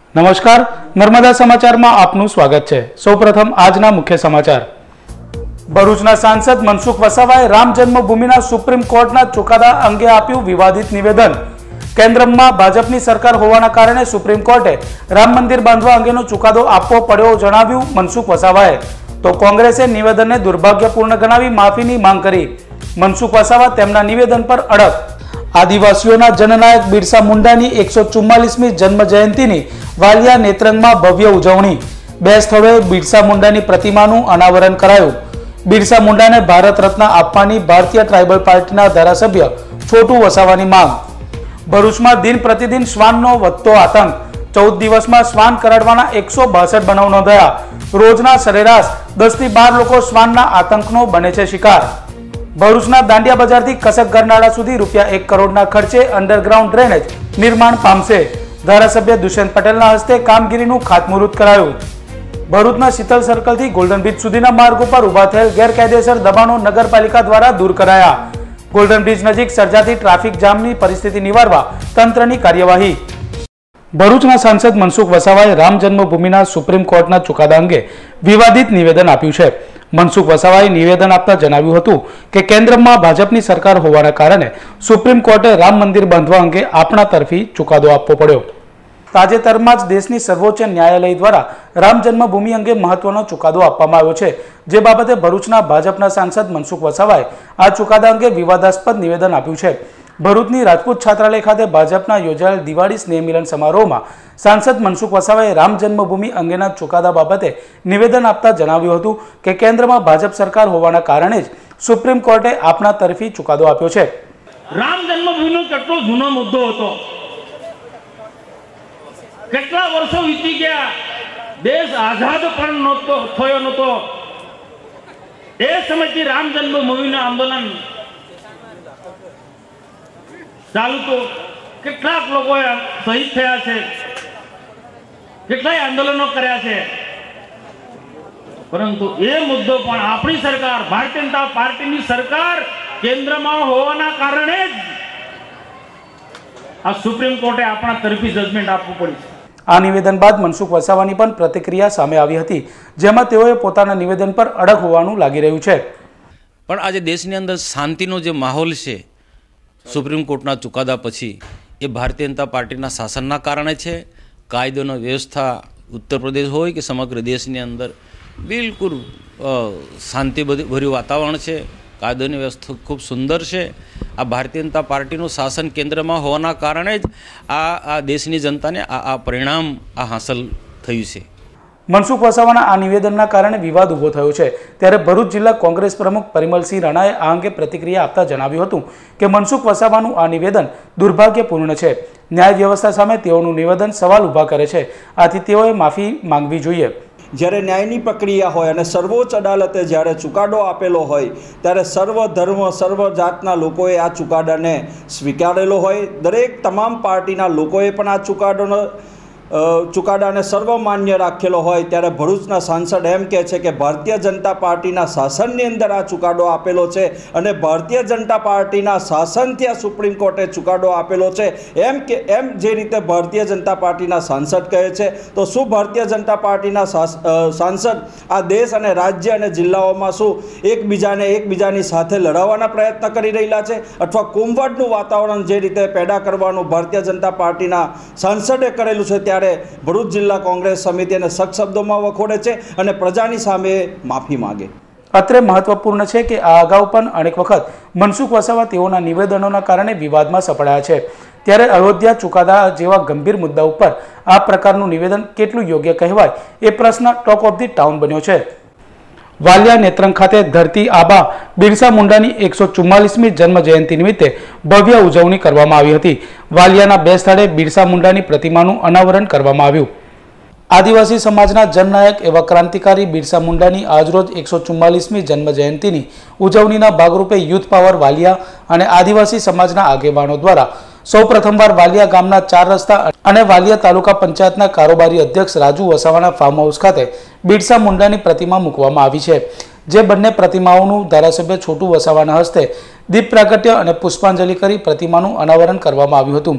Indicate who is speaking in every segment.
Speaker 1: नमस्कार, नर्मदा समाचार में आपનું स्वागत है। સૌપ્રથમ આજના મુખ્ય સમાચાર। ભરૂચના સાંસદ મનસુખ વસાવાએ રામ જન્મભૂમિના સુપ્રીમ કોર્ટના ચુકાદા અંગે આપ્યું વિવાદિત નિવેદન। કેન્દ્રમાં ભાજપની સરકાર હોવાના કારણે સુપ્રીમ કોર્ટે રામ મંદિર બાંધવા અંગેનો ચુકાદો આપવો પડ્યો જણાવ્યું મનસુખ વસાવાએ। તો કોંગ્રેસે નિવેદનને દુર્ભાગ્યપૂર્ણ ગણાવી માફીની માંગ કરી। મનસુખ વસાવા તેમના નિવેદન પર અડગ। આદિવાસીઓના જનનાયક બિરસા મુંડાની 144મી જન્મ જયંતિની વાલિયા નેત્રંગમાં ભવ્ય ઉજવણી। બે સ્થળોએ બિરસા મુંડાની પ્રતિમાનું અનાવરણ કરાયું। બિરસા મુંડાને ભારત રત્ન આપવાની ભારતીય ટ્રાઇબલ પાર્ટીના ધારાસભ્ય છોટુ વસાવાની માંગ। ભરૂચમાં દિન પ્રતિદિન શ્વાનનો વધતો આતંક। 14 દિવસમાં શ્વાન કરડવાના 162 બનાવ નોંધાયા। રોજના સરેરાશ 10 થી 12 લોકો શ્વાનના આતંકનો બને છે શિકાર। ભરૂચના દાંડિયા બજારથી કસક ગરનાળા સુધી રૂપિયા 1 કરોડના ખર્ચે અંડરગ્રાઉન્ડ ડ્રેનેજ નિર્માણ પામશે। ધારાસભ્ય દુષ્યંત પટેલના હસ્તે કામગીરીનું ખાતમુહૂર્ત કરાયું। ભરૂચના શીતલ સર્કલથી ગોલ્ડન બ્રિજ સુધીના માર્ગ ઉપર ઉભા થયેલ ગેરકાયદેસર દબાણો નગરપાલિકા દ્વારા દૂર કરાયા। ગોલ્ડન બ્રિજ નજીક સર્જાતી ટ્રાફિક જામની પરિસ્થિતિ નિવારવા તંત્રની કાર્યવાહી। ભરૂચના સાંસદ મનસુખ વસાવાએ રામ જન્મભૂમિના સુપ્રીમ કોર્ટના ચુકાદા અંગે વિવાદિત નિવેદન આપ્યું છે। મનસુખ વસાવાએ નિવેદન આપતા જણાવ્યું હતું કે કેન્દ્રમાં ભાજપની સરકાર હોવાના કારણે સુપ્રીમ કોર્ટે રામ મંદિર બાંધવા અંગે આપણા તરફી ચુકાદો આપવો પડ્યો। તાજેતરમાં જ દેશની સર્વોચ્ચ ન્યાયાલય દ્વારા રામ જન્મભૂમિ અંગે મહત્વનો ચુકાદો આપવામાં આવ્યો છે, જે બાબતે ભરૂચના ભાજપના સાંસદ મનસુખ વસાવાએ આ ચુકાદા અંગે વિવાદાસ્પદ નિવેદન આપ્યું છે। ભરૂચની રાજપૂત છાત્રાલય ખાતે ભાજપના યોજાયેલ દિવાળી સ્નેહ મિલન સમારોહમાં સાંસદ મનસુખ વસાવાએ રામ જન્મભૂમિ અંગેના ચુકાદા બાબતે નિવેદન આપતા જણાવ્યું હતું કે કેન્દ્રમાં ભાજપ સરકાર હોવાના કારણે જ સુપ્રીમ કોર્ટે આપણા તરફી ચુકાદો આપ્યો છે।
Speaker 2: રામ જન્મભૂમિનો કેટલો જૂનો મુદ્દો હતો, કેટલા વર્ષો વીતી ગયા, દેશ આઝાદ પણ થયો નહોતો। એ સમયથી રામ જન્મભૂમિનું આંદોલન ચાલુ તો કેટલાક લોકોએ શહીદ થયા છે, કેટલાય આંદોલનો કર્યા છે, પરંતુ એ મુદ્દો પણ આપણી સરકાર, ભારતીય જનતા પાર્ટીની સરકાર કેન્દ્રમાં હોવાના કારણે જ આ સુપ્રીમ કોર્ટે આપણા તરફી જજમેન્ટ આપવું પડ્યું છે।
Speaker 1: આ નિવેદન બાદ મનસુખ વસાવાની પણ પ્રતિક્રિયા સામે આવી હતી, જેમાં તેઓએ પોતાના નિવેદન પર અડગ હોવાનું લાગી રહ્યું છે।
Speaker 3: પણ આજે દેશની અંદર શાંતિનો જે માહોલ છે સુપ્રીમ કોર્ટના ચુકાદા પછી એ ભારતીય જનતા પાર્ટીના શાસનના કારણે છે। કાયદોની વ્યવસ્થા ઉત્તર પ્રદેશ હોય કે સમગ્ર દેશની અંદર બિલકુલ શાંતિભર્યું વાતાવરણ છે, કાયદોની વ્યવસ્થા ખૂબ સુંદર છે। આ ભારતીય જનતા પાર્ટીનું શાસન કેન્દ્રમાં હોવાના કારણે જ આ દેશની જનતાને આ પરિણામ હાંસલ થયું છે।
Speaker 1: મનસુખ વસાવાના આ નિવેદનના કારણે વિવાદ ઉભો થયો છે। ત્યારે ભરૂચ જિલ્લા કોંગ્રેસ પ્રમુખ પરિમલસિંહ રાણાએ આ અંગે પ્રતિક્રિયા આપતા જણાવ્યું હતું કે મનસુખ વસાવાનું આ નિવેદન દુર્ભાગ્યપૂર્ણ છે। ન્યાય વ્યવસ્થા સામે તેઓનું નિવેદન સવાલ ઊભા કરે છે, આથી તેઓએ માફી માંગવી જોઈએ।
Speaker 4: જ્યારે ન્યાયની પ્રક્રિયા હોય અને સર્વોચ્ચ અદાલતે જ્યારે ચુકાદો આપેલો હોય ત્યારે સર્વ ધર્મ સર્વ જાતના લોકોએ આ ચુકાદાને સ્વીકારેલો હોય। દરેક તમામ પાર્ટીના લોકોએ પણ આ ચુકાદાને સર્વમાન્ય રાખેલો હોય। ત્યારે ભરૂચના સાંસદ એમ કહે છે કે ભારતીય જનતા પાર્ટીના શાસનની અંદર આ ચુકાદો આપેલો છે અને ભારતીય જનતા પાર્ટીના શાસનથી આ સુપ્રીમ કોર્ટે ચુકાદો આપેલો છે। એમ જે રીતે ભારતીય જનતા પાર્ટીના સાંસદ કહે છે, તો શું ભારતીય જનતા પાર્ટીના સાંસદ આ દેશ અને રાજ્ય અને જિલ્લાઓમાં શું એકબીજાની સાથે લડાવવાના પ્રયત્ન કરી રહેલા છે, અથવા કોમવાદનું વાતાવરણ જે રીતે પેદા કરવાનું ભારતીય જનતા પાર્ટીના સાંસદે કરેલું છે? ત્યારે ભરૂચ જિલ્લા કોંગ્રેસ સમિતિ એને સખ્ત શબ્દોમાં વખોડે છે અને પ્રજાની સામે માફી માંગે।
Speaker 1: અત્રે મહત્વપૂર્ણ છે કે આ અગાઉ પણ અનેક વખત મનસુખ વસાવા તેઓના નિવેદનોના કારણે વિવાદમાં સપડાયા છે। ત્યારે અયોધ્યા ચુકાદા જેવા ગંભીર મુદ્દા ઉપર આ પ્રકારનું નિવેદન કેટલું યોગ્ય કહેવાય એ પ્રશ્ન ટોક ઓફ ધી ટાઉન બન્યો છે। વાલિયા નેત્રંગ ખાતે ધરતી આબા બિરસા મુંડાની 144મી જન્મ જયંતિ નિમિત્તે ભવ્ય ઉજવણી કરવામાં આવી હતી। વાલિયાના બે સ્થળે બિરસા મુંડાની પ્રતિમાનું અનાવરણ કરવામાં આવ્યું। આદિવાસી સમાજના જનનાયક એવા ક્રાંતિકારી બિરસા મુંડાની આજરોજ 144મી જન્મ જયંતિની ઉજવણીના ભાગરૂપે યુથ પાવર વાલિયા અને આદિવાસી સમાજના આગેવાનો દ્વારા સૌ પ્રથમવાર વાલિયા ગામના 4 રસ્તા અને વાલિયા તાલુકા પંચાયતના કારોબારી અધ્યક્ષ રાજુ વસાવાના ફાર્મ હાઉસ ખાતે બિરસા મુંડાની પ્રતિમા મૂકવામાં આવી છે। જે બંને પ્રતિમાઓનું ધારાસભ્ય છોટુ વસાવાના હસ્તે દીપ પ્રાગટ્ય અને પુષ્પાંજલિ કરી પ્રતિમાનું અનાવરણ કરવામાં આવ્યું હતું।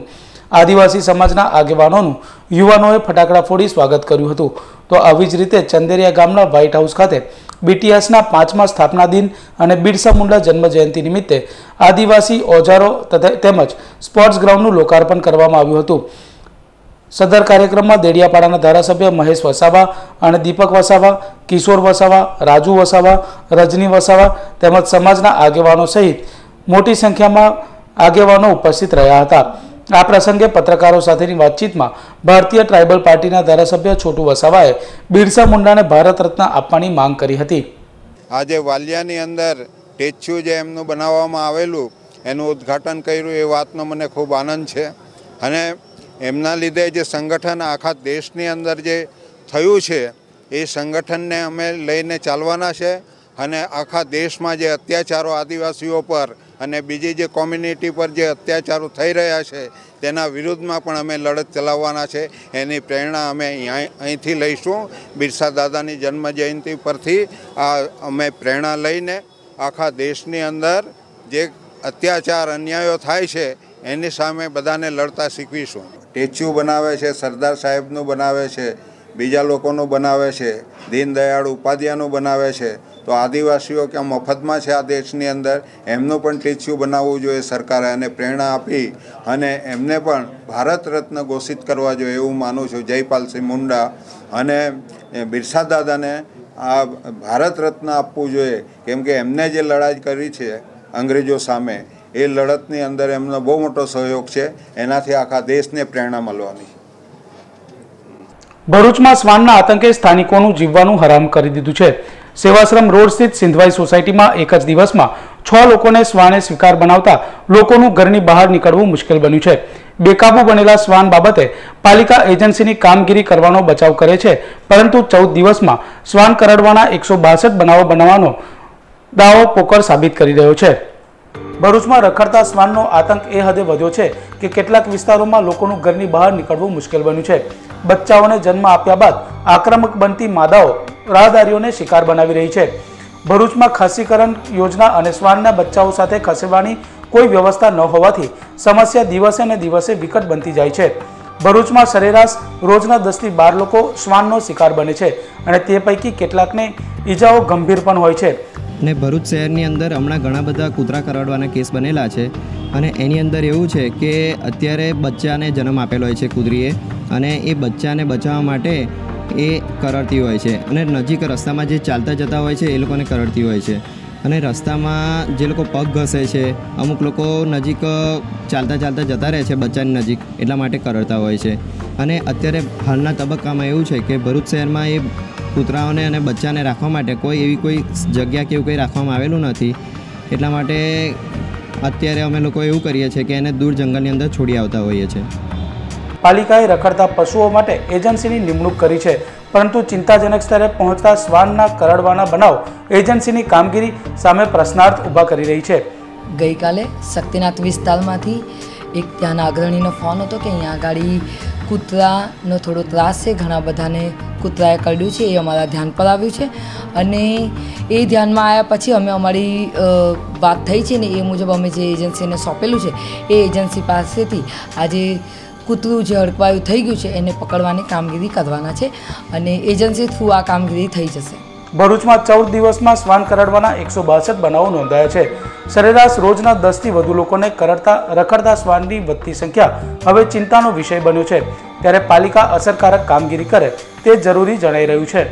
Speaker 1: આદિવાસી સમાજના આગેવાનોનું યુવાનોએ ફટાકડા ફોડી સ્વાગત કર્યું હતું. તો આવી જ રીતે ચંદેરિયા ગામના વ્હાઇટ હાઉસ ખાતે BTSના 5મા સ્થાપના દિન અને બિરસા મુંડા જન્મ જયંતિ નિમિત્તે આદિવાસી ઓજારો તેમજ સ્પોર્ટ્સ ગ્રાઉન્ડનું લોકાર્પણ કરવામાં આવ્યું હતું. સદર કાર્યક્રમમાં દેડિયાપાડાના ધારાસભ્ય મહેશ વસાવા અને દીપક વસાવા, કિશોર વસાવા, રાજુ વસાવા, રજની વસાવા તેમજ સમાજના આગેવાનો સહિત મોટી સંખ્યામાં આગેવાનો ઉપસ્થિત રહ્યા હતા. આ પ્રસંગે પત્રકારો સાથેની વાતચીતમાં ભારતીય ટ્રાઇબલ પાર્ટીના ધારાસભ્ય છોટુ વસાવાએ બિરસા મુંડાને ભારત રત્ન આપવાની માંગ કરી હતી.
Speaker 5: આજે વાલિયાની અંદર સ્ટેચ્યુ જે એમનું બનાવવામાં આવેલું એનું ઉદ્ઘાટન કર્યું એ વાતનો મને ખૂબ આનંદ છે. અને એમના લીધે જે સંગઠન આખા દેશની અંદર જે થયું છે એ સંગઠનને અમે લઈને ચાલવાના છે. અને આખા દેશમાં જે અત્યાચારો આદિવાસીઓ પર અને બીજી જે કોમ્યુનિટી પર જે અત્યાચારો થઈ રહ્યા છે તેના વિરુદ્ધમાં પણ અમે લડત ચલાવવાના છે. એની પ્રેરણા અમે અહીંથી લઈશું. બિરસા દાદાની જન્મ જયંતિ પરથી અમે પ્રેરણા લઈને આખા દેશની અંદર જે અત્યાચાર અન્યાયો થાય છે એની સામે બધાને લડતા શીખવીશું. સ્ટેચ્યુ બનાવે છે, સરદાર સાહેબનું બનાવે છે, બીજા લોકોનું બનાવે છે, દીનદયાળ ઉપાધ્યાયનું બનાવે છે. તો આદિવાસીઓ ક્યાં મફતમાં છે આ દેશની અંદર, એમનું પણ સ્ટેચ્યુ બનાવવું જોઈએ સરકારે અને પ્રેરણા આપી અને એમને પણ ભારત રત્ન ઘોષિત કરવા જોઈએ એવું માનું છું. જયપાલસિંહ મુંડા અને બિરસા દાદાને આ ભારત રત્ન આપવું જોઈએ કેમ કે એમને જે લડાઈ કરી છે અંગ્રેજો સામે એ લડતની અંદર એમનો બહુ મોટો સહયોગ છે. એનાથી આખા દેશને પ્રેરણા મળવાની છે.
Speaker 1: ભરૂચમાં શ્વાનના આતંકે સ્થાનિકોનું જીવવાનું હરામ કરી દીધું છે. સેવાશ્રમ રોડ સ્થિત સિંધવાઈ સોસાયટીમાં એક જ દિવસમાં 6 લોકોને શ્વાને શિકાર બનાવતા લોકોનું ઘરની બહાર નીકળવું મુશ્કેલ બન્યું છે. બેકાબુ બનેલા શ્વાન બાબતે પાલિકા એજન્સીની કામગીરી કરવાનો બચાવ કરે છે, પરંતુ 14 દિવસમાં શ્વાન કરડવાના 162 બનાવો બનાવવાનો દાવો પોકળ સાબિત કરી રહ્યો છે. ભરૂચમાં રખડતા શ્વાનનો આતંક એ હદે વધ્યો છે કે કેટલાક વિસ્તારોમાં લોકોનું ઘરની બહાર નીકળવું મુશ્કેલ બન્યું છે. બચ્ચાઓને જન્મ આપ્યા બાદ આક્રમક બનતી માદાઓ રાહદારીઓને શિકાર બનાવી રહી છે. ભરૂચમાં ખાસીકરણ યોજના અને શ્વાનના બચ્ચાઓ સાથે ખસેડવાની કોઈ વ્યવસ્થા ન હોવાથી સમસ્યા દિવસે ને દિવસે વિકટ બનતી જાય છે. ભરૂચમાં સરેરાશ રોજના 10 થી 12 લોકો શ્વાનનો શિકાર બને છે અને તે પૈકી કેટલાકને ઈજાઓ ગંભીર પણ હોય છે.
Speaker 6: ને ભરૂચ શહેરની અંદર હમણાં ઘણા બધા કૂતરા કરડવાના કેસ બનેલા છે અને એની અંદર એવું છે કે અત્યારે બચ્ચાને જન્મ આપેલો હોય છે કૂતરીએ અને એ બચ્ચાને બચાવવા માટે એ કરડતી હોય છે અને નજીક રસ્તામાં જે ચાલતા જતા હોય છે એ લોકોને કરડતી હોય છે અને રસ્તામાં જે લોકો પગ ઘસે છે, અમુક લોકો નજીક ચાલતા ચાલતા જતા રહે છે બચ્ચાની નજીક, એટલા માટે કરડતા હોય છે. અને અત્યારે હાલના તબક્કામાં એવું છે કે ભરૂચ શહેરમાં એ કૂતરાઓને અને બચ્ચાને રાખવા માટે કોઈ જગ્યા કે એવું કંઈ રાખવામાં આવેલું નથી. એટલા માટે અત્યારે અમે લોકો એવું કરીએ છીએ કે એને દૂર જંગલની અંદર છોડી આવતા હોઈએ છીએ.
Speaker 1: પાલિકાએ રખડતા પશુઓ માટે એજન્સીની નિમણૂક કરી છે, પરંતુ ચિંતાજનક સ્તરે પહોંચતા શ્વાનના કરડવાના બનાવ એજન્સીની કામગીરી સામે પ્રશ્નાર્થ ઊભા કરી રહી છે.
Speaker 7: ગઈકાલે શક્તિનાથ વિસ્તારમાંથી એક ત્યાંના અગ્રણીનો ફોન હતો કે અહીંયા આગળ કૂતરાનો થોડો ત્રાસ છે, ઘણા બધાને કૂતરાએ કરડ્યું છે, એ અમારા ધ્યાન પર આવ્યું છે અને એ ધ્યાનમાં આવ્યા પછી અમે અમારી વાત થઈ છે ને એ મુજબ અમે જે એજન્સીને સોંપેલું છે એ એજન્સી પાસેથી આજે કૂતરું જે હડકવાયું થઈ ગયું છે એને પકડવાની કામગીરી કરવાના છે અને એજન્સી થ્રુ આ કામગીરી થઈ જશે.
Speaker 1: ભરૂચમાં 14 દિવસમાં શ્વાન કરડવાના 162 બનાવો નોંધાયા છે. સરેરાશ રોજના 10 થી વધુ લોકોને રખડતા શ્વાનની વધતી સંખ્યા હવે ચિંતાનો વિષય બન્યો છે. ત્યારે પાલિકા અસરકારક કામગીરી કરે તે જરૂરી જણાઈ રહ્યું છે.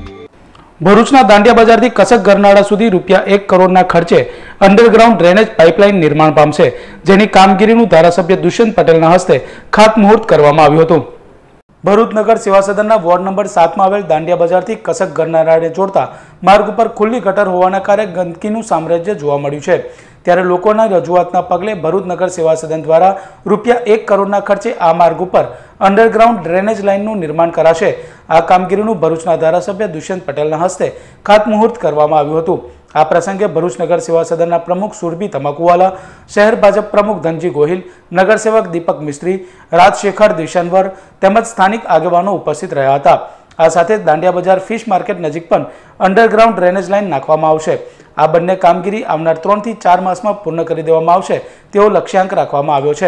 Speaker 1: ભરૂચના દાંડિયા બજારથી કસક ગરનાળા સુધી ₹1 કરોડના ખર્ચે અંડરગ્રાઉન્ડ ડ્રેનેજ પાઇપલાઇન નિર્માણ પામશે, જેની કામગીરીનું ધારાસભ્ય દુષ્યંત પટેલના હસ્તે ખાતમુહૂર્ત કરવામાં આવ્યું હતું. ભરૂચ નગર સેવા સદનના વોર્ડ નંબર 7માં આવેલ દાંડિયા બજારથી કસક ગરનાળાને જોડતા માર્ગ ઉપર ખુલ્લી ગટર હોવાના કારણે ગંદકીનું સામ્રાજ્ય જોવા મળ્યું છે. ત્યારે લોકોના રજૂઆતના પગલે ભરૂચ નગર સેવા સદન દ્વારા ₹1 કરોડના ખર્ચે આ માર્ગ ઉપર અંડરગ્રાઉન્ડ ડ્રેનેજ લાઇનનું નિર્માણ કરાશે. આ કામગીરીનું ભરૂચના ધારાસભ્ય દુષ્યંત પટેલના હસ્તે ખાતમુહૂર્ત કરવામાં આવ્યું હતું. આ પ્રસંગે ભરૂચ નગર સેવા સદનના પ્રમુખ સુરભી તમાકુવાલા, શહેર ભાજપ પ્રમુખ ધનજી ગોહિલ, નગરસેવક દીપક મિસ્ત્રી, રાજશેખર દિશનવર તેમજ સ્થાનિક આગેવાનો ઉપસ્થિત રહ્યા હતા. આ સાથે દાંડિયા બજાર ફિશ માર્કેટ નજીક પણ અંડરગ્રાઉન્ડ ડ્રેનેજ લાઇન નાખવામાં આવશે. આ બંને કામગીરી આવનાર 3 થી 4 માસમાં પૂર્ણ કરી દેવામાં આવશે તેવો લક્ષ્યાંક રાખવામાં આવ્યો છે.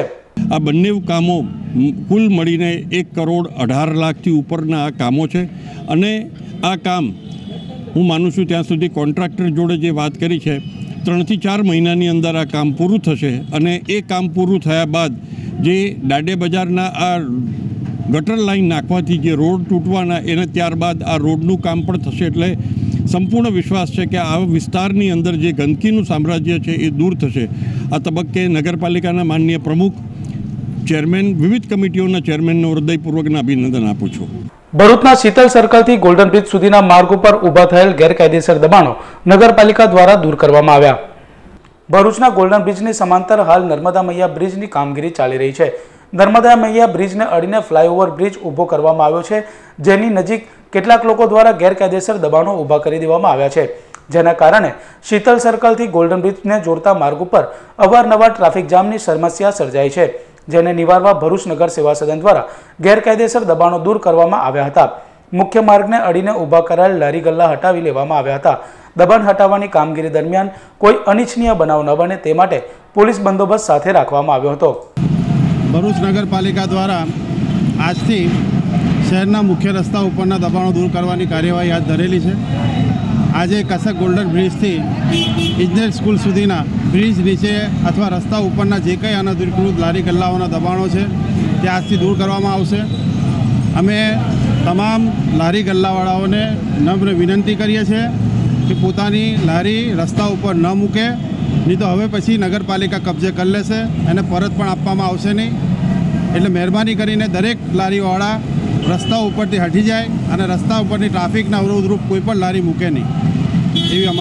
Speaker 8: આ બંને કામો કુલ મળીને 1,18,00,000થી ઉપરના આ કામો છે અને આ કામ હું માનું છું ત્યાં સુધી કોન્ટ્રાક્ટર જોડે જે વાત કરી છે 3 થી 4 મહિનાની અંદર આ કામ પૂરું થશે અને એ કામ પૂરું થયા બાદ જે દાડે બજારના આ ગટર લાઈન નાખવાથી જે રોડ તૂટવાના એને ત્યારબાદ આ રોડનું કામ પણ થશે એટલે સંપૂર્ણ વિશ્વાસ છે કે આ વિસ્તારની અંદર જે ગંદકીનું સામ્રાજ્ય છે એ દૂર થશે. આ તબક્કે નગરપાલિકાના માનનીય પ્રમુખ, ચેરમેન, વિવિધ કમિટીઓના ચેરમેનને હૃદયપૂર્વકના અભિનંદન આપું છું.
Speaker 1: ભરૂચના શીતલ સર્કલથી ગોલ્ડન બ્રિજ સુધીના માર્ગ ઉપર ઊભા થયેલ ગેરકાયદેસર દબાણો નગરપાલિકા દ્વારા દૂર કરવામાં આવ્યા. ભરૂચના ગોલ્ડન બ્રિજની સમાંતર હાલ નર્મદા મૈયા બ્રિજની કામગીરી ચાલી રહી છે. નર્મદા મૈયા બ્રિજને અડીને ફ્લાયઓવર બ્રિજ ઊભો કરવામાં આવ્યો છે, જેની નજીક કેટલાક લોકો દ્વારા ગેરકાયદેસર દબાણો ઊભા કરી દેવામાં આવ્યા છે, જેના કારણે શીતલ સર્કલથી ગોલ્ડન બ્રિજને જોડતા માર્ગ ઉપર અવારનવાર ટ્રાફિક જામની સમસ્યા સર્જાઈ છે, જેને નિવારવા ભરૂચ નગર સેવા સદન દ્વારા ગેરકાયદેસર દબાણો દૂર કરવામાં આવ્યા હતા. મુખ્ય માર્ગને અડીને ઊભા કરાયેલ લારી ગલ્લા હટાવી લેવામાં આવ્યા હતા. દબાણ હટાવવાની કામગીરી દરમિયાન કોઈ અનિચ્છનીય બનાવ ન બને તે માટે પોલીસ બંદોબસ્ત સાથે રાખવામાં આવ્યો હતો.
Speaker 9: ભરૂચ નગરપાલિકા દ્વારા આજથી શહેરના મુખ્ય રસ્તા ઉપરના દબાણો દૂર કરવાની કાર્યવાહી હાથ ધરેલી છે. આજે કસક ગોલ્ડન બ્રિજથી ઇજનેર સ્કૂલ સુધીના બ્રિજ નીચે અથવા રસ્તા ઉપરના જે કંઈ અનધિકૃત લારી ગલ્લાઓના દબાણો છે તે આજથી દૂર કરવામાં આવશે. અમે તમામ લારી ગલ્લાવાળાઓને નમ્ર વિનંતી કરીએ છીએ કે પોતાની લારી રસ્તા ઉપર ન મૂકે, નહીં તો હવે પછી નગરપાલિકા કબજે કરી લેશે અને પરત પણ આપવામાં આવશે નહીં. એટલે મહેરબાની કરીને દરેક લારીવાળા રસ્તા ઉપરથી હટી જાય અને રસ્તા ઉપરની ટ્રાફિકના અવરોધરૂપ કોઈ પણ લારી મૂકે નહીં એવી.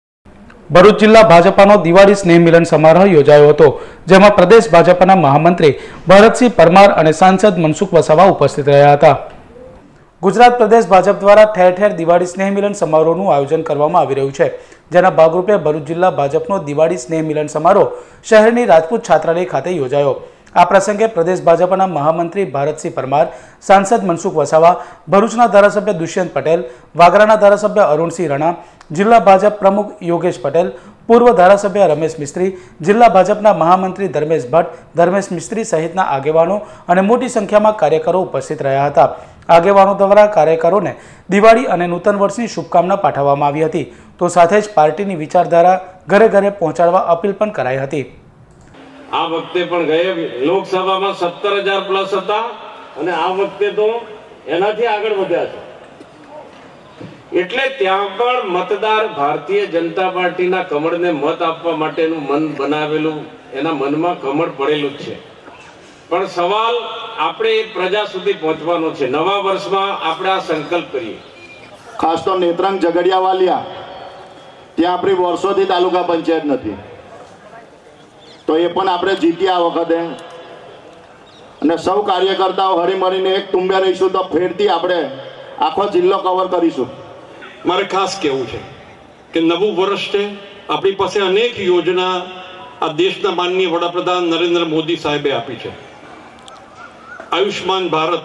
Speaker 1: ભરૂચ જિલ્લા ભાજપાનો દિવાળી સ્નેહ મિલન સમારોહ યોજાયો હતો, જેમાં પ્રદેશ ભાજપના મહામંત્રી ભરતસિંહ પરમાર અને સાંસદ મનસુખ વસાવા ઉપસ્થિત રહ્યા હતા. ગુજરાત પ્રદેશ ભાજપ દ્વારા ઠેર ઠેર દિવાળી સ્નેહ મિલન સમારોહનું આયોજન કરવામાં આવી રહ્યું છે, જેના ભાગરૂપે ભરૂચ જિલ્લા ભાજપનો દિવાળી સ્નેહ મિલન સમારોહ શહેરની રાજપૂત છાત્રાલય ખાતે યોજાયો. આ પ્રસંગે પ્રદેશ ભાજપના મહામંત્રી ભારતસિંહ પરમાર, સાંસદ મનસુખ વસાવા, ભરૂચના ધારાસભ્ય દુષ્યંત પટેલ, વાગરાના ધારાસભ્ય અરુણસિંહ રણા, જિલ્લા ભાજપ પ્રમુખ યોગેશ પટેલ, પૂર્વ ધારાસભ્ય રમેશ મિસ્ત્રી, જિલ્લા ભાજપના મહામંત્રી ધર્મેશ ભટ્ટ, ધર્મેશ મિસ્ત્રી સહિતના આગેવાનો અને મોટી સંખ્યામાં કાર્યકરો ઉપસ્થિત રહ્યા હતા. આગેવાનો દ્વારા કાર્યકરોને દિવાળી અને નૂતન વર્ષની શુભકામના પાઠવવામાં આવી હતી, તો સાથે જ પાર્ટીની વિચારધારા ઘરે ઘરે પહોંચાડવા અપીલ પણ કરાઈ હતી.
Speaker 2: આ વખતે પણ ગયે લોકસભામાં 17,000 પ્લસ હતા અને આ વખતે તો એનાથી આગળ વધ્યા છે. એટલે ત્યાં પણ મતદાર ભારતીય જનતા પાર્ટીના કમળને મત આપવા માટેનું મન બનાવેલું, એના મનમાં કમળ પડેલું જ છે. પણ સવાલ આપણે પ્રજા સુધી પહોંચવાનો છે. નવા વર્ષમાં આપણે આ સંકલ્પ કરીએ.
Speaker 10: ખાસ તો નેત્રંગ ઝઘડિયાવાલિયા, ત્યાં આપણી વર્ષોથી તાલુકા પંચાયત નથી, તો એ પણ આપણે જીતી આ વખતે. અને સૌ કાર્યકર્તાઓ હળીમળીને એક તુંબે રહીશું તો ફેરથી આપણે આખો જિલ્લો કવર કરીશું.
Speaker 11: મારે ખાસ કહેવું છે કે નવું વર્ષ છે, આપણી પાસે અનેક યોજના આ દેશના માનનીય વડાપ્રધાન નરેન્દ્ર મોદી સાહેબે આપી છે. આયુષ્માન ભારત,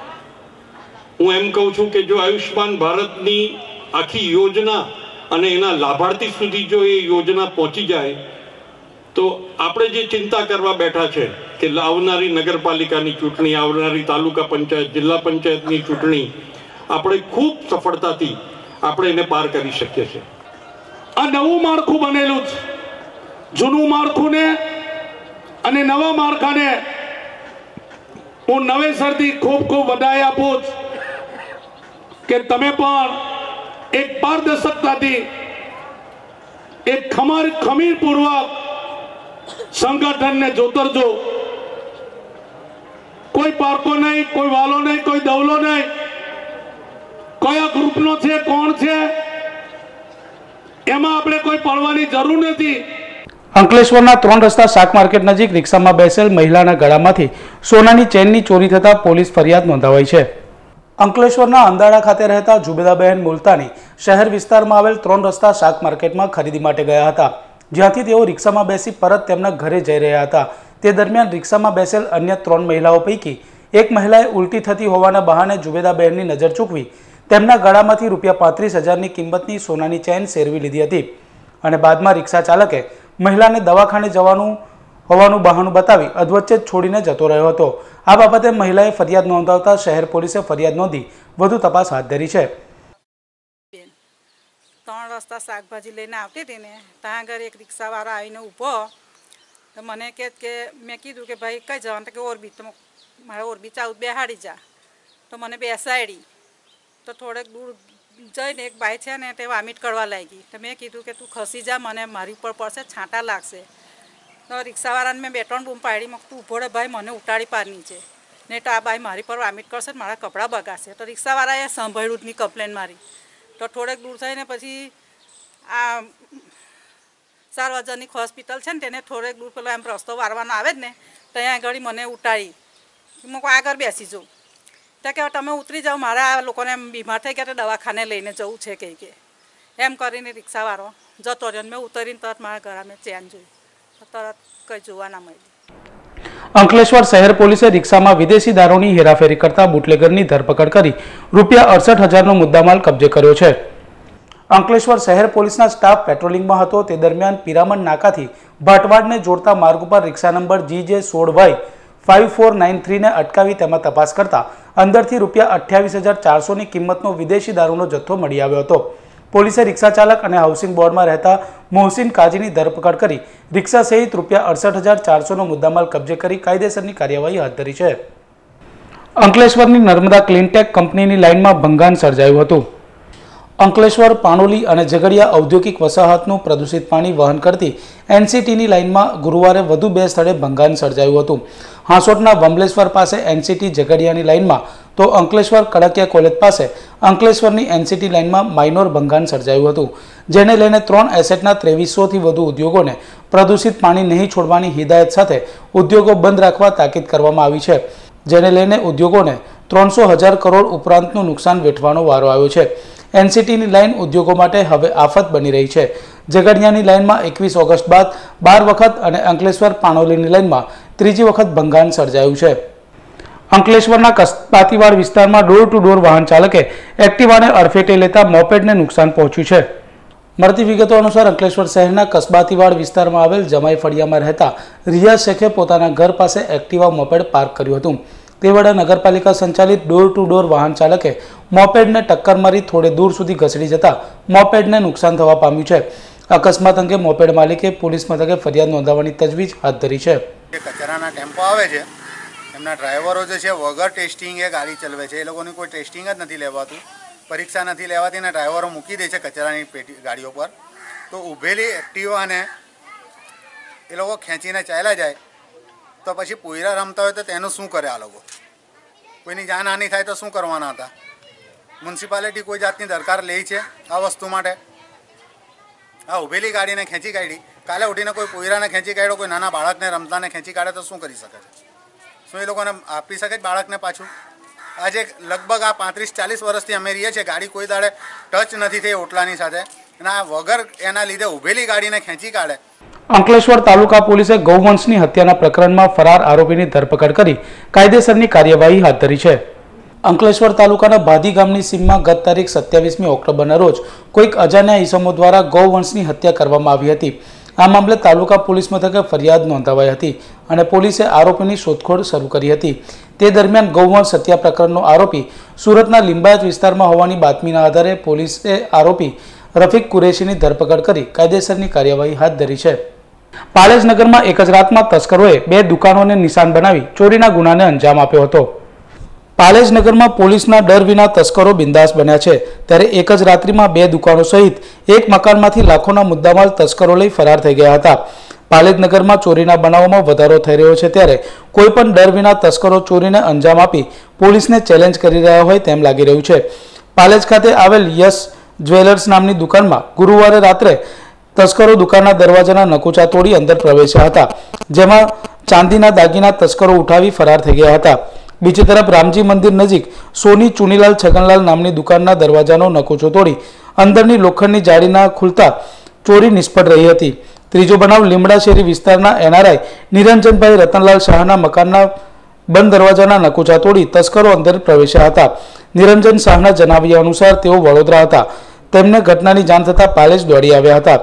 Speaker 11: હું એમ કહું છું કે જો આયુષ્માન ભારતની આખી યોજના અને એના લાભાર્થી સુધી જો એ યોજના પહોંચી જાય તો આપણે જે ચિંતા કરવા બેઠા છે કે આવનારી નગરપાલિકાની ચૂંટણી, આવનારી તાલુકા પંચાયત, જિલ્લા પંચાયતની ચૂંટણી આપણે ખૂબ સફળતાથી આપણે એને પાર કરી શકીએ છીએ.
Speaker 12: આ નવું માળખું બનેલું છે. જૂનું માળખું ને અને નવા માળખાને હું નવેસરથી ખૂબ ખૂબ વધાઈ આપું કે તમે પણ એક પારદર્શકતાથી, એક ખમીરપૂર્વક સંગઠનને જોતરજો. કોઈ પારકો નહીં, કોઈ વાલો નહીં, કોઈ દવલો નહીં, કયા ગ્રુપનો છે, કોણ છે, એમાં આપણે કોઈ પડવાની જરૂર નથી.
Speaker 1: અંકલેશ્વરના 3 રસ્તા શાક માર્કેટ નજીક રિક્ષામાં બેસેલ મહિલાના ગળામાંથી સોનાની ચેનની ચોરી થતા પોલીસ ફરિયાદ નોંધાવાઈ છે. અંકલેશ્વરના અંદાડા ખાતે રહેતા જુબેદાબહેન મુલતાની શહેર વિસ્તારમાં આવેલ 3 રસ્તા શાક માર્કેટમાં ખરીદી માટે ગયા હતા, જ્યાંથી તેઓ રિક્ષામાં બેસી પરત તેમના ઘરે જઈ રહ્યા હતા. તે દરમિયાન રિક્ષામાં બેસેલ અન્ય 3 મહિલાઓ પૈકી એક મહિલાએ ઉલટી થતી હોવાના બહાને જુબેદાબહેનની નજર ચૂકવી તેમના ગળામાંથી ₹35,000ની કિંમતની સોનાની ચેન સેરવી લીધી હતી અને બાદમાં રિક્ષા ચાલકે મહિલાને દવાખાને જવાનું હોવાનું બહાનું બતાવી અધવચ્ચે જ છોડીને જતો રહ્યો હતો। આ બાબતે મહિલાએ ફરિયાદ નોંધાવતા શહેર પોલીસે ફરિયાદ નોંધી વધુ તપાસ હાથ ધરી છે।
Speaker 13: 3 રસ્તા શાકભાજી લઈને આવતી હતી ને ત્યાં આગળ એક રિક્ષાવાળો આવીને ઊભો તો મને કે મેં કીધું કે ભાઈ કઈ જવાનું તો કે ઓરબી, તો મારે ઓરબી ચાઉ બેહાડી જા તો મને બેસાડી તો થોડેક દૂર જઈને એક બાઈ છે ને તે વામિટ કરવા લાગી તો મેં કીધું કે તું ખસી જા, મને મારી ઉપર પડશે, છાંટા લાગશે। તો રિક્ષાવાળાને મેં 2-3 બૂમ પાડી, તું ઊભો રહે ભાઈ, મને ઉતારી પાર નીચે, નહીં તો આ બાઈ મારી પર વામિટ કરશે, મારા કપડાં બગાડશે। તો રિક્ષાવાળાએ સાંભળ્યું જ નહીં કમ્પ્લેન મારી। તો થોડેક દૂર થઈને પછી આ સાર્વજનિક હોસ્પિટલ છે ને તેને થોડેક દૂર પેલો એમ રસ્તો વારવાનો આવે જ ને ત્યાં આગળ મને ઉતારી, હું આગળ બેસી જાઉં તો કે તમે ઉતરી જાઓ, મારા આ લોકોને એમ બીમાર થઈ ગયા તો દવાખાને લઈને જવું છે કે એમ કરીને રિક્ષાવાળો જતો રહ્યો। મેં ઉતરીને તરત મારા ઘરે મેં ચેન જોઈ, તરત કંઈ જોવા ના મળી।
Speaker 1: અંકલેશ્વર શહેર પોલીસે રિક્ષામાં વિદેશી દારૂની હેરાફેરી કરતા બુટલેગરની ધરપકડ કરી ₹68,000નો મુદ્દામાલ કબજે કર્યો છે। અંકલેશ્વર શહેર પોલીસના સ્ટાફ પેટ્રોલિંગમાં હતો તે દરમિયાન પિરામણ નાકાથી ભાટવાડને જોડતા માર્ગ ઉપર રિક્ષા નંબર GJ16Y5493 ને અટકાવી તેમાં તપાસ કરતા અંદરથી ₹28,400ની કિંમતનો વિદેશી દારૂનો જથ્થો મળી આવ્યો હતો। પોલીસે રિક્ષા ચાલક અને હાઉસિંગ બોર્ડમાં રહેતા મોહસિન કાજીની ધરપકડ કરી રિક્ષા સહિત ₹68,400નો મુદ્દામાલ કબજે કરી કાયદેસરની કાર્યવાહી હાથ ધરી છે। અંકલેશ્વરની નર્મદા ક્લીનટેક કંપનીની લાઇનમાં ભંગાણ સર્જાયું હતું। અંકલેશ્વર, પાણોલી અને ઝઘડિયા ઔદ્યોગિક વસાહતનું પ્રદૂષિત પાણી વહન કરતી એનસીટીની લાઇનમાં ગુરુવારે વધુ 2 સ્થળે ભંગાણ સર્જાયું હતું। હાંસોટના વમલેશ્વર પાસે એનસીટી ઝઘડિયાની લાઇનમાં તો અંકલેશ્વર કડકિયા કોલેજ પાસે અંકલેશ્વરની એનસીટી લાઇનમાં માઇનોર ભંગાણ સર્જાયું હતું, જેને લઈને 3 એસેટના 2300થી વધુ ઉદ્યોગોને પ્રદૂષિત પાણી નહીં છોડવાની હિદાયત સાથે ઉદ્યોગો બંધ રાખવા તાકીદ કરવામાં આવી છે, જેને લઈને ઉદ્યોગોને 300,000 કરોડ ઉપરાંતનું નુકસાન વેઠવાનો વારો આવ્યો છે। એનસીટીની લાઇન ઉદ્યોગો માટે હવે આફત બની રહી છે। ઝઘડિયાની લાઇનમાં 21 ઓગસ્ટ બાદ 12 વખત અને અંકલેશ્વર પાણોલીની લાઇનમાં 3જી વખત ભંગાણ સર્જાયું છે। અંકલેશ્વરના કસ્બાતીવાડ વિસ્તારમાં ડોર ટુ ડોર વાહન ચાલકે એક્ટિવાને અડફેટે લેતા મોપેડને નુકસાન પહોંચ્યું છે। મળતી વિગતો અનુસાર અંકલેશ્વર શહેરના કસ્બાતીવાડ વિસ્તારમાં આવેલ જમાઈ ફળિયામાં રહેતા રિયાઝ શેખે પોતાના ઘર પાસે એક્ટિવા મોપેડ પાર્ક કર્યું હતું। તેવડા નગરપાલિકા સંચાલિત ડોર ટુ ડોર વાહન ચાલકે મોપેડને ટક્કર મારી થોડે દૂર સુધી ઘસડી જતા મોપેડને નુકસાન થવા પામ્યું છે। અકસ્માત અંગે મોપેડ માલિકે પોલીસ મથકે ફરિયાદ નોંધાવવાની તજવીજ હાથ ધરી છે।
Speaker 14: કચરાના ટેમ્પો આવે છે, એમના ડ્રાઈવરો જે છે વગર ટેસ્ટિંગે ગાડી ચલાવે છે, એ લોકોની કોઈ ટેસ્ટિંગ જ નથી લેવાતું, પરીક્ષા નથી લેવાતી ને ડ્રાઈવરો મૂકી દે છે કચરાની પેટી ગાડીઓ પર, તો ઊભેલી એક્ટિવાને એ લોકો ખેંચીને ચાલ્યા જાય તો પછી પોયરા રમતા હોય તો તેનું શું કરે? આ લોકો કોઈની જાનહાનિ થાય તો શું કરવાના હતા? મ્યુનિસિપાલિટી કોઈ જાતની દરકાર લે છે આ વસ્તુ માટે? આ ઊભેલી ગાડીને ખેંચી કાઢી, કાલે ઉઠીને કોઈ પોયરાને ખેંચી કાઢ્યો, કોઈ નાના બાળકને રમતાને ખેંચી કાઢે તો શું કરી શકે છે? શું એ લોકોને આપી શકે જ બાળકને પાછું? આજે લગભગ આ 35-40 વર્ષથી અમે રહીએ છીએ, ગાડી કોઈ દાડે ટચ નથી થઈ ઓટલાની સાથે, અને આ વગર એના લીધે ઊભેલી ગાડીને ખેંચી કાઢે।
Speaker 1: અંકલેશ્વર તાલુકા પોલીસે ગૌવંશની હત્યાના પ્રકરણમાં ફરાર આરોપીની ધરપકડ કરી કાયદેસરની કાર્યવાહી હાથ ધરી છે। અંકલેશ્વર તાલુકાના ભાદી ગામની સીમમાં ગત તારીખ 27મી ઓક્ટોબરના રોજ કોઈક અજાણ્યા ઈસમો દ્વારા ગૌવંશની હત્યા કરવામાં આવી હતી। આ મામલે તાલુકા પોલીસ મથકે ફરિયાદ નોંધાવાઈ હતી અને પોલીસે આરોપીની શોધખોળ શરૂ કરી હતી। તે દરમિયાન ગૌવંશ હત્યા પ્રકરણનો આરોપી સુરતના લિંબાયત વિસ્તારમાં હોવાની બાતમીના આધારે પોલીસે આરોપી રફીક કુરેશીની ધરપકડ કરી કાયદેસરની કાર્યવાહી હાથ ધરી છે। પાલેજ નગરમાં એક જ રાતમાં તસ્કરોએ 2 દુકાનોને નિશાન બનાવી ચોરીના ગુનાને અંજામ આપ્યો હતો। પાલેજ નગરમાં પોલીસના ડર વિના તસ્કરો બિંદાસ બન્યા છે, ત્યારે એક જ રાત્રિમાં 2 દુકાનો સહિત એક મકાનમાંથી લાખોના મુદ્દામાલ તસ્કરો લઈ ફરાર થઈ ગયા હતા। પાલેજ નગરમાં ચોરીના બનાવોમાં વધારો થઈ રહ્યો છે, ત્યારે કોઈ પણ ડર વિના તસ્કરો ચોરીને અંજામ આપી પોલીસને ચેલેન્જ કરી રહ્યા હોય તેમ લાગી રહ્યું છે। પાલેજ ખાતે આવેલ યશ જ્વેલર્સ નામની દુકાનમાં ગુરુવારે રાત્રે તસ્કરો દુકાનના દરવાજાના નકુચા તોડી અંદર પ્રવેશ્યા હતા, જેમાં ચાંદીના દાગીના તસ્કરો ઉઠાવી ફરાર થઈ ગયા હતા। બીજી તરફ રામજી મંદિર નજીક સોની ચુનીલાલ છગનલાલ નામની દુકાનના દરવાજાનો નકુચો તોડી અંદરની લોખંડની જાળીના ખુલતા ચોરી નિષ્ફળ રહી હતી। ત્રીજો બનાવ લીમડા શેરી વિસ્તારના એનઆરઆઈ નિરંજનભાઈ રતનલાલ શાહના મકાનના બંધ દરવાજાના નકુચા તોડી તસ્કરો અંદર પ્રવેશ્યા હતા। નિરંજન શાહના જણાવ્યા અનુસાર તેઓ વડોદરા હતા, તેમને ઘટનાની જાણ થતાં પાલેજ દોડી આવ્યા હતા।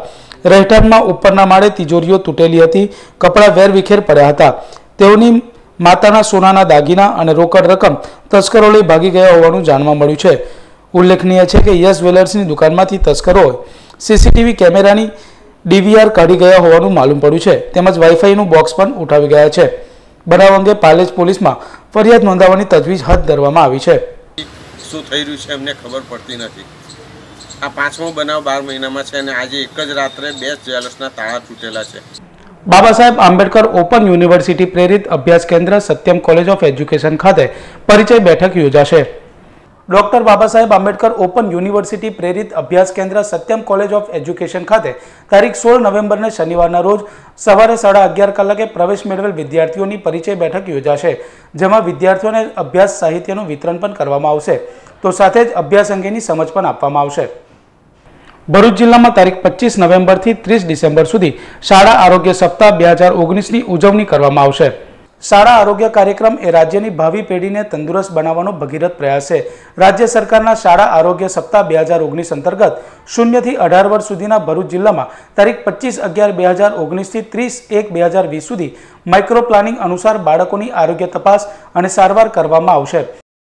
Speaker 1: રહેઠાણમાં ઉપરના માળે તિજોરીઓ તૂટેલી હતી, કપડાં વેરવિખેર પડ્યા હતા. તેઓની માતાના સોનાના દાગીના અને રોકડ રકમ તસ્કરો લઈ ભાગી ગયા હોવાનું જાણવા મળ્યું છે. ઉલ્લેખનીય છે કે યશ જ્વેલર્સની દુકાનમાંથી તસ્કરોએ સીસીટીવી કેમેરાની ડીવીઆર કાઢી ગયા હોવાનું માલુમ પડ્યું છે. તેમજ વાઈફાઈનું બોક્સ પણ ઉઠાવી ગયા છે. બનાવ અંગે પાલેજ પોલીસમાં ફરિયાદ નોંધાવવાની તજવીજ હાથ ધરવામાં આવી છે.
Speaker 15: શું થઈ રહ્યું છે એમને ખબર પડતી નથી. આ 5મો બનાવ 12 મહિનામાં છે અને આજે એક જ રાત્રે 2 જ્વેલર્સના તાળા તૂટેલા છે.
Speaker 1: બાબા સાહેબ આંબેડકર ઓપન યુનિવર્સિટી પ્રેરિત અભ્યાસ કેન્દ્ર સત્યમ કોલેજ ઓફ એજ્યુકેશન ખાતે પરિચય બેઠક યોજાશે. Doctor Baba Saheb Ambedkar open university પ્રેરિત અભ્યાસ કેન્દ્ર સત્યમ કોલેજ ઓફ એજ્યુકેશન ખાતે તારીખ 16 નવેમ્બરને શનિવારના રોજ સવારે 11:30 કલાકે પ્રવેશ મેળવેલ વિદ્યાર્થીઓની પરિચય બેઠક યોજાશે, જેમાં વિદ્યાર્થીઓને અભ્યાસ સાહિત્યનું વિતરણ પણ કરવામાં આવશે, તો સાથે જ અભ્યાસ અંગેની સમજ પણ આપવામાં આવશે. ભરૂચ જિલ્લામાં તારીખ 25 નવેમ્બરથી 30 ડિસેમ્બર સુધી શાળા આરોગ્ય સપ્તાહ 2019ની ઉજવણી કરવામાં આવશે. શાળા આરોગ્ય કાર્યક્રમ એ રાજ્યની ભાવિ પેઢીને તંદુરસ્ત બનાવવાનો ભગીરથ પ્રયાસ છે. રાજ્ય સરકારના શાળા આરોગ્ય સપ્તાહ 2019 અંતર્ગત 0 થી 18 વર્ષ સુધીના ભરૂચ જિલ્લામાં તારીખ 25/11/2019 થી 30/1/2020 સુધી માઇક્રો પ્લાનિંગ અનુસાર બાળકોની આરોગ્ય તપાસ અને સારવાર કરવામાં આવશે.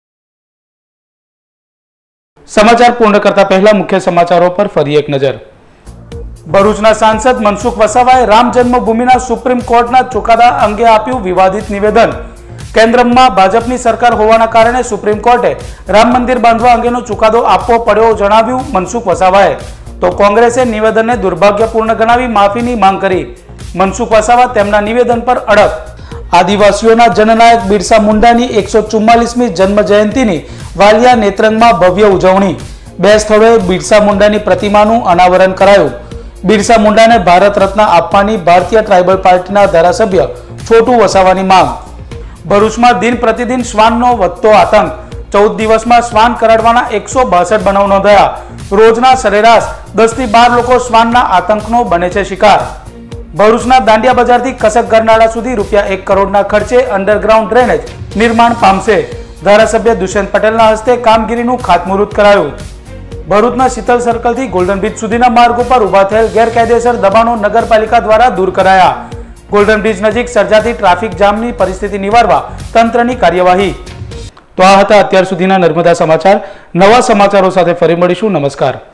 Speaker 1: સમાચાર પૂર્ણ કરતા પહેલા મુખ્ય સમાચારો પર ફરી એક નજર. ભરૂચના સાંસદ મનસુખ વસાવાએ રામ જન્મભૂમિના સુપ્રીમ કોર્ટના ચુકાદા અંગે આપ્યું વિવાદિત નિવેદન. કેન્દ્રમાં ભાજપની સરકાર હોવાના કારણે સુપ્રીમ કોર્ટે રામ મંદિર બાંધવા અંગેનો ચુકાદો આપવો પડ્યો જણાવ્યું મનસુખ વસાવાએ. તો કોંગ્રેસે નિવેદનને દુર્ભાગ્યપૂર્ણ ગણાવી માફીની માંગ કરી. મનસુખ વસાવા તેમના નિવેદન પર અડગ. આદિવાસીઓના જનનાયક બિરસા મુંડાની 144મી જન્મ જયંતિની વાલિયા નેત્રંગમાં ભવ્ય ઉજવણી. 2 સ્થળોએ બિરસા મુંડાની પ્રતિમાનું અનાવરણ કરાયું. બિરસા મુંડાને ભારત રત્ન આપવાની ભારતીય ટ્રાઇબલ પાર્ટીના ધારાસભ્ય છોટુ વસાવાની માંગ. ભરૂચમાં દિન પ્રતિદિન શ્વાનનો વધતો આતંક. 14 દિવસમાં શ્વાન કરડવાના 162 બનાવ નોંધાયા. રોજના સરેરાશ 10 થી 12 લોકો શ્વાનના આતંકનો બને છે શિકાર. ભરૂચના દાંડિયા બજારથી કસક ગરનાળા સુધી ₹1 કરોડના ખર્ચે અંડરગ્રાઉન્ડ ડ્રેનેજ નિર્માણ પામશે. ધારાસભ્ય દુષ્યંત પટેલના હસ્તે કામગીરીનું ખાતમુહૂર્ત કરાયું. ભરૂચના શીતલ સર્કલથી ગોલ્ડન બ્રિજ સુધીના માર્ગ ઉપર ઉભા થયેલ ગેરકાયદેસર દબાણો નગરપાલિકા દ્વારા દૂર કરાયા. ગોલ્ડન બ્રિજ નજીક સર્જાતી ટ્રાફિક જામની પરિસ્થિતિ નિવારવા તંત્રની કાર્યવાહી. તો આ હતા અત્યાર સુધીના નર્મદા સમાચાર. નવા સમાચારો સાથે ફરી મળીશું. નમસ્કાર.